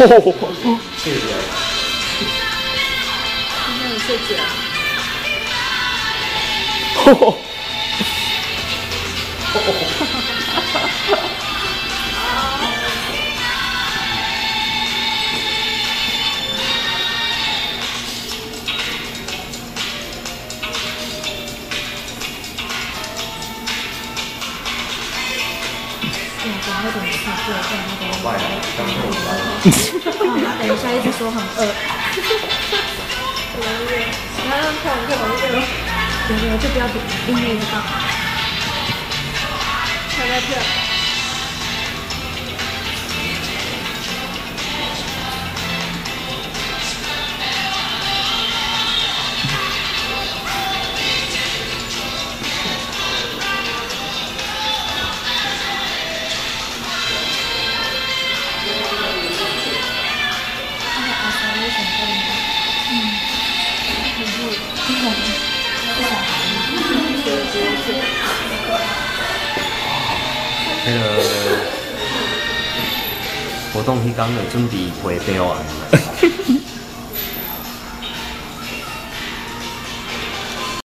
谢谢。 今天有谢谢。等一下一直说很饿。然后看我这个，对，就不要点音乐一直放。拍拍片。 那个活动迄天就准备回标啊。